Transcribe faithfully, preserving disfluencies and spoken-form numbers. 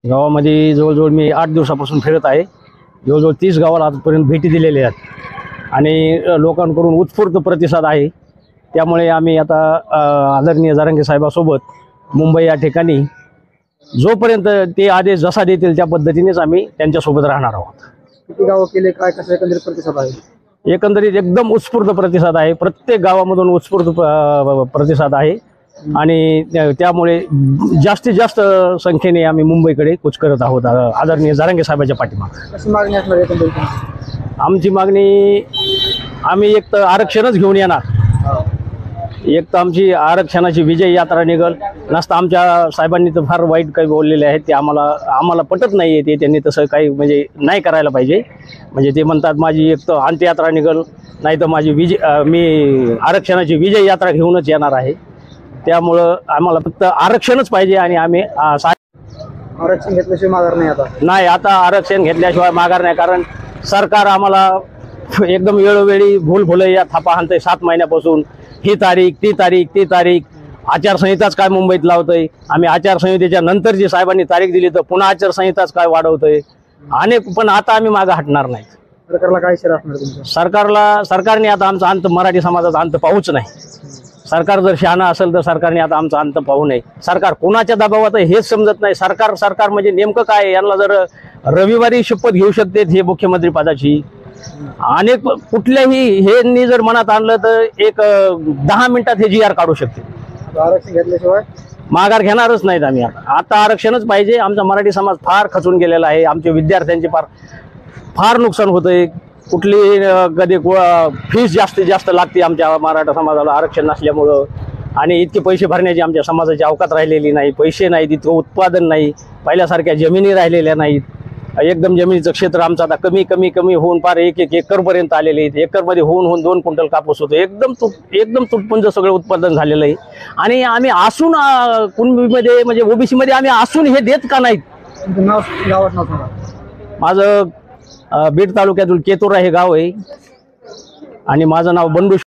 गावामध्ये जवळजवळ मी आठ दिवसापासून फिरत आहे. जवळजवळ तीस गावाला आजपर्यंत भेटी दिलेल्या आहेत आणि लोकांकडून उत्स्फूर्त प्रतिसाद आहे. त्यामुळे आम्ही आता आदरणीय जरांगे साहेबांसोबत मुंबई या ठिकाणी जोपर्यंत ते आदेश जसा देतील त्या पद्धतीनेच आम्ही त्यांच्यासोबत राहणार आहोत. किती गाव केले, काय कसं एकंदरीत प्रतिसाद आहे? एकंदरीत एकदम उत्स्फूर्त प्रतिसाद आहे. प्रत्येक गावामधून उत्स्फूर्त प्रतिसाद आहे आणि त्यामुळे जास्तीत जास्त संख्येने आम्ही मुंबईकडे कूच करत आहोत आदरणीय जरांगे साहेबांच्या पाठीमागे. कशी मागणी असणार एकंदरीत? आमची मागणी आम्ही एक तर आरक्षणच घेऊन येणार. एक तर आमची आरक्षणाची विजय यात्रा निघल. नसता आमच्या साहेबांनी तर फार वाईट काही बोललेले आहेत, ते आम्हाला आम्हाला पटत नाही आहे. ते त्यांनी तसं काही म्हणजे नाही करायला पाहिजे. म्हणजे ते म्हणतात माझी एक तर अंत्ययात्रा निघल, नाही तर माझी विजय मी आरक्षणाची विजय यात्रा घेऊनच येणार आहे. त्यामुळं आम्हाला फक्त आरक्षणच पाहिजे आणि आम्ही आरक्षण घेतल्याशिवाय माघार नाही. आता नाही आता आरक्षण घेतल्याशिवाय माघार नाही. कारण सरकार आम्हाला एकदम वेळोवेळी भूल भुलैया थापा हाणतंय. सात महिन्यापासून ही तारीख ती तारीख ती तारीख आचारसंहिताच काय मुंबईत लावतंय. आम्ही आचारसंहितेच्या नंतर जी साहेबांनी तारीख दिली तर पुन्हा आचारसंहिताच काय वाढवतोय अनेक. पण आता आम्ही मागं हटणार नाही. सरकारला काय इशारा असणार तुमचा? सरकारला सरकारने आता आमचा अंत मराठी समाजाचा अंत पाहूच नाही. सरकार जर शहाणा असेल तर सरकारने आता आमचा अंत पाहू नये. सरकार कोणाच्या दबावात आहे हेच समजत नाही. सरकार सरकार म्हणजे नेमकं काय? यांना जर रविवारी शपथ घेऊ शकते हे मुख्यमंत्री पदाची, अनेक कुठल्याही हे जर मनात आणलं तर एक दहा मिनिटात हे जी आर काढू शकते. आरक्षण घेतल्याशिवाय माघार घेणारच नाहीत आम्ही. आता आता आरक्षणच पाहिजे. आमचा मराठी समाज फार खचून गेलेला आहे. आमच्या विद्यार्थ्यांचे फार फार नुकसान होतंय. कुठली कधी फीस जास्तीत जास्त लागते आमच्या मराठा समाजाला आरक्षण नसल्यामुळं. आणि इतके पैसे भरण्याची आमच्या समाजाची अवकात राहिलेली नाही. पैसे नाहीत, इतकं उत्पादन नाही, पहिल्यासारख्या जमिनी राहिलेल्या नाहीत. एकदम जमिनीचं क्षेत्र आमचं आता कमी कमी कमी होऊन फार एक एक एकरपर्यंत आलेले आहेत. एकरमध्ये होऊन होऊन दोन क्विंटल कापूस होतो. एकदम तुट एकदम तुटपुंज सगळं उत्पादन झालेलं आहे. आणि आम्ही असून कुणबीमध्ये म्हणजे ओबीसीमध्ये आम्ही असून हे देत का नाहीत? नाव गावात नाव सांगा. माझं बीड तालुक्यातील केतुरा हे गाव आहे आणि माझं नाव बंडू